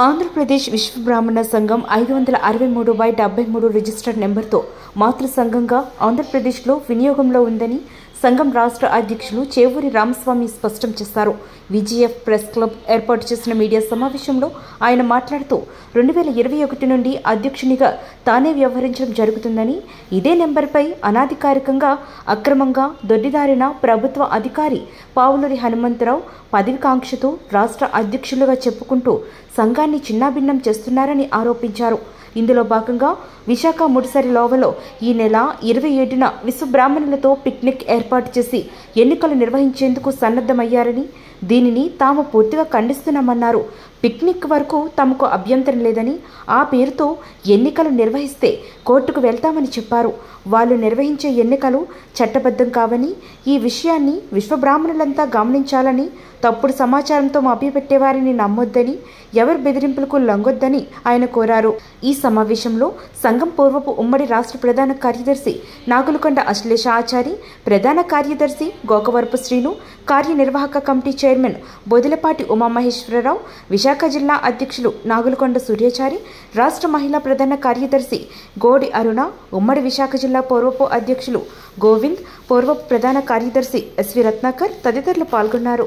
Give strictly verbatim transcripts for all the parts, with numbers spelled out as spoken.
ఆంధ్రప్రదేశ్ విశ్వ బ్రాహ్మణ సంఘం ఐదు వందల అరవై మూడు బై డెబ్బై మూడు రిజిస్టర్డ్ నెంబర్తో మాతృ సంఘంగా ఆంధ్రప్రదేశ్లో వినియోగంలో ఉందని సంఘం రాష్ట్ర అధ్యక్షులు చేవూరి రామస్వామి స్పష్టం చేశారు. విజిఎఫ్ ప్రెస్ క్లబ్ ఏర్పాటు చేసిన మీడియా సమావేశంలో ఆయన మాట్లాడుతూ రెండు వేల ఇరవై ఒకటి నుండి అధ్యక్షునిగా తానే వ్యవహరించడం జరుగుతుందని, ఇదే నెంబర్పై అనాధికారికంగా అక్రమంగా దొడ్డిదారిన ప్రభుత్వ అధికారి పావులూరి హనుమంతరావు పదవికాంక్షతో రాష్ట్ర అధ్యక్షులుగా చెప్పుకుంటూ సంఘాన్ని చిన్నాభిన్నం చేస్తున్నారని ఆరోపించారు. ఇందులో భాగంగా విశాఖ ముడిసరి లోవలో ఈ నెల ఇరవై ఏడున విశ్వ బ్రాహ్మణులతో పిక్నిక్ ఏర్పాటు చేసి ఎన్నికలు నిర్వహించేందుకు సన్నద్ధమయ్యారని, దీనిని తాము పూర్తిగా ఖండిస్తున్నామన్నారు. పిక్నిక్ వరకు తమకు అభ్యంతరం లేదని, ఆ పేరుతో ఎన్నికలు నిర్వహిస్తే కోర్టుకు వెళ్తామని చెప్పారు. వాళ్ళు నిర్వహించే ఎన్నికలు చట్టబద్ధం కావని, ఈ విషయాన్ని విశ్వ బ్రాహ్మణులంతా గమనించాలని, తప్పుడు సమాచారంతో మభ్యపెట్టేవారిని నమ్మొద్దని, ఎవరి బెదిరింపులకు లొంగొద్దని ఆయన కోరారు. ఈ సమావేశంలో సంఘం పూర్వపు ఉమ్మడి రాష్ట్ర ప్రధాన కార్యదర్శి నాగులకొండ అశ్లేష ఆచారి, ప్రధాన కార్యదర్శి గోకవరపు శ్రీను, కార్యనిర్వాహక కమిటీ చైర్మన్ బొదిలపాటి ఉమామహేశ్వరరావు, విశాఖ జిల్లా అధ్యక్షులు నాగులకొండ సూర్యాచారి, రాష్ట్ర మహిళా ప్రధాన కార్యదర్శి గోడి అరుణ, ఉమ్మడి విశాఖ జిల్లా పూర్వపు అధ్యక్షులు గోవింద్, పూర్వపు ప్రధాన కార్యదర్శి ఎస్వి రత్నాకర్ తదితరులు పాల్గొన్నారు.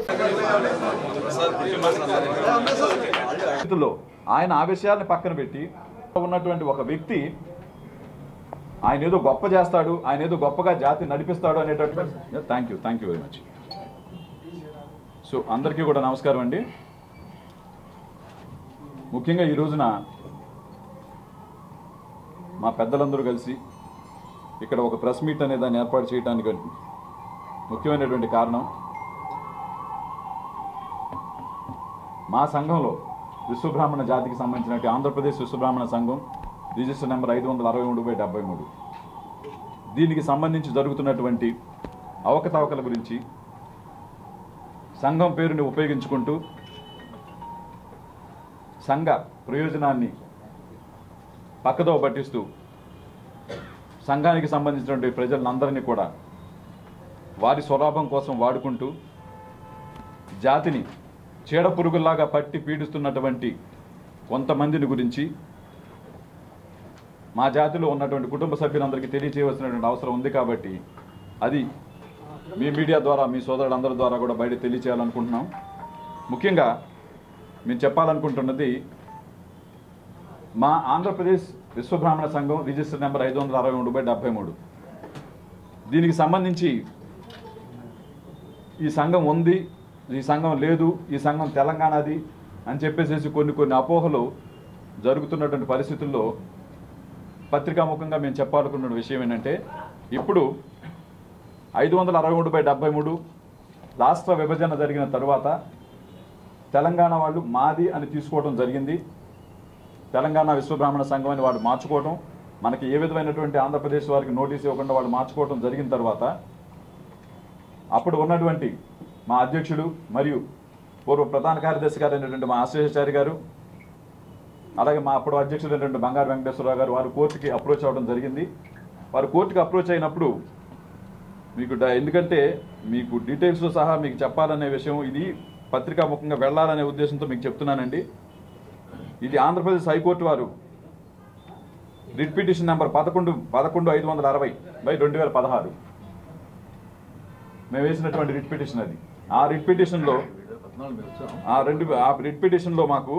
ఆయన ఆ విషయాలను పక్కన పెట్టి ఉన్నటువంటి ఒక వ్యక్తి ఆయన ఏదో గొప్ప చేస్తాడు, ఆయన ఏదో గొప్పగా జాతి నడిపిస్తాడు అనేటటువంటి thank you thank you very much. So అందరికీ కూడా నమస్కారం అండి. ముఖ్యంగా ఈ రోజున మా పెద్దలందరూ కలిసి ఇక్కడ ఒక ప్రెస్ మీట్ అనే దాన్ని ఏర్పాటు చేయడానికి ముఖ్యమైనటువంటి కారణం, మా సంఘంలో విశ్వబ్రాహ్మణ జాతికి సంబంధించినటువంటి ఆంధ్రప్రదేశ్ విశ్వబ్రాహ్మణ సంఘం రిజిస్టర్ నెంబర్ ఐదు వందల అరవై మూడు బై డెబ్బై మూడు దీనికి సంబంధించి జరుగుతున్నటువంటి అవకతవకల గురించి, సంఘం పేరుని ఉపయోగించుకుంటూ సంఘ ప్రయోజనాన్ని పక్కదో పట్టిస్తూ సంఘానికి సంబంధించినటువంటి ప్రజలందరినీ కూడా వారి స్వలాభం కోసం వాడుకుంటూ జాతిని చీడ పురుగుల్లాగా పట్టి పీడిస్తున్నటువంటి కొంతమందిని గురించి మా జాతిలో ఉన్నటువంటి కుటుంబ సభ్యులందరికీ తెలియజేయవలసినటువంటి అవసరం ఉంది. కాబట్టి అది మీ మీడియా ద్వారా, మీ సోదరులందరి ద్వారా కూడా బయట తెలియచేయాలనుకుంటున్నాం. ముఖ్యంగా మేము చెప్పాలనుకుంటున్నది, మా ఆంధ్రప్రదేశ్ విశ్వబ్రాహ్మణ సంఘం రిజిస్టర్ నెంబర్ ఐదు వందల అరవై మూడు బై డెబ్బై మూడు దీనికి సంబంధించి ఈ సంఘం ఉంది, ఈ సంఘం లేదు, ఈ సంఘం తెలంగాణది అని చెప్పేసి కొన్ని కొన్ని అపోహలు జరుగుతున్నటువంటి పరిస్థితుల్లో పత్రికాముఖంగా మేము చెప్పాలనుకున్న విషయం ఏంటంటే, ఇప్పుడు ఐదు వందల అరవై మూడు బై డెబ్బై మూడు రాష్ట్ర విభజన జరిగిన తర్వాత తెలంగాణ వాళ్ళు మాది అని తీసుకోవడం జరిగింది. తెలంగాణ విశ్వబ్రాహ్మణ సంఘం అని వాళ్ళు మార్చుకోవడం, మనకి ఏ విధమైనటువంటి ఆంధ్రప్రదేశ్ వారికి నోటీస్ ఇవ్వకుండా వాళ్ళు మార్చుకోవడం జరిగిన తర్వాత అప్పుడు ఉన్నటువంటి మా అధ్యక్షుడు మరియు పూర్వ ప్రధాన కార్యదర్శి గారు అయినటువంటి మా ఆశ్లేషాచారి గారు, అలాగే మా అప్పుడు అధ్యక్షుడు అయినటువంటి బంగారు వెంకటేశ్వరరావు గారు వారు కోర్టుకి అప్రోచ్ అవ్వడం జరిగింది. వారు కోర్టుకి అప్రోచ్ అయినప్పుడు మీకు ఎందుకంటే మీకు డీటెయిల్స్తో సహా మీకు చెప్పాలనే విషయం, ఇది పత్రికాముఖంగా వెళ్ళాలనే ఉద్దేశంతో మీకు చెప్తున్నానండి. ఇది ఆంధ్రప్రదేశ్ హైకోర్టు వారు రిట్ పిటిషన్ నెంబర్ పదకొండు పదకొండు ఐదు వందల అరవై బై రెండు వేల పదహారు మేము వేసినటువంటి రిట్ పిటిషన్ అది. ఆ రిట్ పిటిషన్లో ఆ రెండు ఆ రిట్ పిటిషన్లో మాకు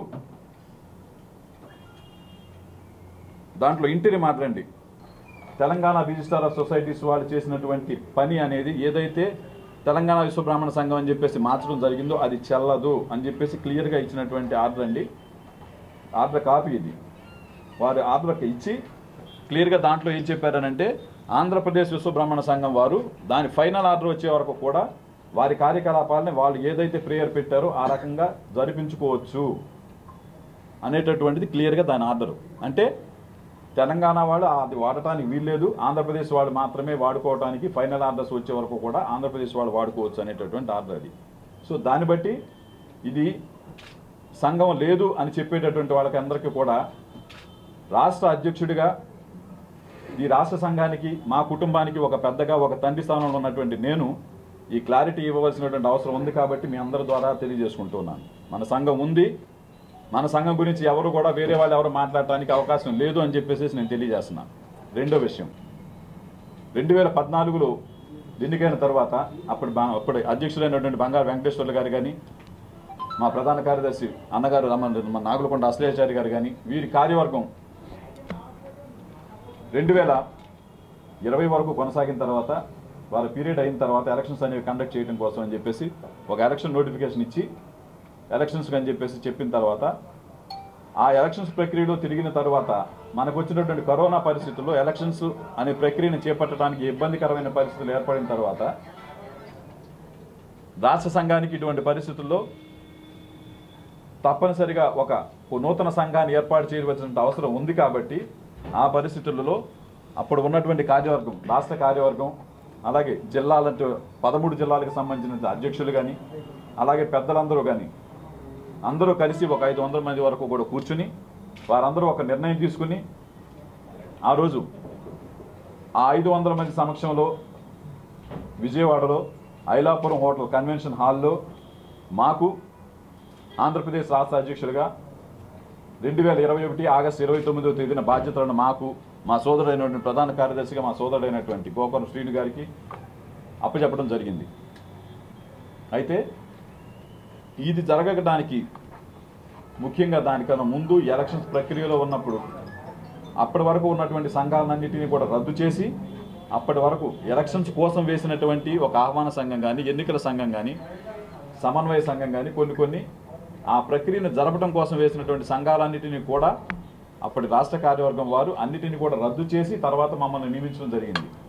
దాంట్లో ఇంటిని మాట్లాడండి, తెలంగాణ రిజిస్టార్ ఆఫ్ సొసైటీస్ వాళ్ళు చేసినటువంటి పని అనేది ఏదైతే తెలంగాణ విశ్వబ్రాహ్మణ సంఘం అని చెప్పేసి మార్చడం జరిగిందో అది చెల్లదు అని చెప్పేసి క్లియర్గా ఇచ్చినటువంటి ఆర్డర్ అండి. ఆర్డర్ కాపీ ఇది. వారు ఆర్డర్కి ఇచ్చి క్లియర్గా దాంట్లో ఏం చెప్పారనంటే, ఆంధ్రప్రదేశ్ విశ్వబ్రాహ్మణ సంఘం వారు దాని ఫైనల్ ఆర్డర్ వచ్చే వరకు కూడా వారి కార్యకలాపాలని వాళ్ళు ఏదైతే ప్రేయర్ పెట్టారో ఆ రకంగా జరిపించుకోవచ్చు అనేటటువంటిది క్లియర్గా దాని ఆర్డరు. అంటే తెలంగాణ వాళ్ళు అది వాడటానికి వీల్లేదు, ఆంధ్రప్రదేశ్ వాళ్ళు మాత్రమే వాడుకోవడానికి ఫైనల్ ఆర్డర్స్ వచ్చే వరకు కూడా ఆంధ్రప్రదేశ్ వాళ్ళు వాడుకోవచ్చు అనేటటువంటి ఆర్డర్ అది. సో దాన్ని బట్టి ఇది సంఘం లేదు అని చెప్పేటటువంటి వాళ్ళకి అందరికీ కూడా రాష్ట్ర అధ్యక్షుడిగా ఈ రాష్ట్ర సంఘానికి, మా కుటుంబానికి ఒక పెద్దగా ఒక తండ్రి స్థానంలో ఉన్నటువంటి నేను ఈ క్లారిటీ ఇవ్వవలసినటువంటి అవసరం ఉంది. కాబట్టి మీ అందరి ద్వారా తెలియజేసుకుంటున్నాను, మన సంఘం ఉంది, మన సంఘం గురించి ఎవరు కూడా వేరే వాళ్ళు ఎవరు మాట్లాడటానికి అవకాశం లేదు అని చెప్పేసి నేను తెలియజేస్తున్నాను. రెండో విషయం, రెండు వేల పద్నాలుగులో ఎన్నికైన తర్వాత అప్పుడు అప్పుడు అధ్యక్షులైనటువంటి బంగారు వెంకటేశ్వర్లు గారు కానీ, మా ప్రధాన కార్యదర్శి అన్నగారు మన నాగులకొండ అశ్లేషారి గారు కానీ, వీరి కార్యవర్గం రెండు వేల ఇరవై వరకు కొనసాగిన తర్వాత వాళ్ళ పీరియడ్ అయిన తర్వాత ఎలక్షన్స్ అనేవి కండక్ట్ చేయడం కోసం అని చెప్పేసి ఒక ఎలక్షన్ నోటిఫికేషన్ ఇచ్చి ఎలక్షన్స్కి అని చెప్పేసి చెప్పిన తర్వాత ఆ ఎలక్షన్స్ ప్రక్రియలో తిరిగిన తర్వాత మనకు వచ్చినటువంటి కరోనా పరిస్థితుల్లో ఎలక్షన్స్ అనే ప్రక్రియను చేపట్టడానికి ఇబ్బందికరమైన పరిస్థితులు ఏర్పడిన తర్వాత రాష్ట్ర సంఘానికి ఇటువంటి పరిస్థితుల్లో తప్పనిసరిగా ఒక నూతన సంఘాన్ని ఏర్పాటు చేయవలసిన అవసరం ఉంది. కాబట్టి ఆ పరిస్థితులలో అప్పుడు ఉన్నటువంటి కార్యవర్గం, రాష్ట్ర కార్యవర్గం, అలాగే జిల్లాలంటూ పదమూడు జిల్లాలకు సంబంధించిన అధ్యక్షులు కానీ, అలాగే పెద్దలందరూ కానీ అందరూ కలిసి ఒక ఐదు వందల మంది వరకు కూడా కూర్చుని వారందరూ ఒక నిర్ణయం తీసుకుని ఆ రోజు ఆ ఐదు వందల మంది సమక్షంలో విజయవాడలో ఐలాపురం హోటల్ కన్వెన్షన్ హాల్లో మాకు ఆంధ్రప్రదేశ్ రాష్ట్ర అధ్యక్షులుగా రెండు వేల ఇరవై ఒకటి ఆగస్టు ఇరవై తొమ్మిదవ తేదీన బాధ్యతలను మాకు మా సోదరుడైనటువంటి ప్రధాన కార్యదర్శిగా మా సోదరుడైనటువంటి గోకర్ణ శ్రీను గారికి అప్పచెప్పడం జరిగింది. అయితే ఇది జరగడానికి ముఖ్యంగా దానికన్నా ముందు ఎలక్షన్స్ ప్రక్రియలో ఉన్నప్పుడు అప్పటి వరకు ఉన్నటువంటి సంఘాలన్నింటినీ కూడా రద్దు చేసి అప్పటి వరకు ఎలక్షన్స్ కోసం వేసినటువంటి ఒక ఆహ్వాన సంఘం కానీ, ఎన్నికల సంఘం కానీ, సమన్వయ సంఘం కానీ కొన్ని కొన్ని ఆ ప్రక్రియను జరపడం కోసం వేసినటువంటి సంఘాలన్నింటినీ కూడా అప్పటి రాష్ట్ర కార్యవర్గం వారు అన్నిటిని కూడా రద్దు చేసి తర్వాత మమ్మల్ని నియమించడం జరిగింది.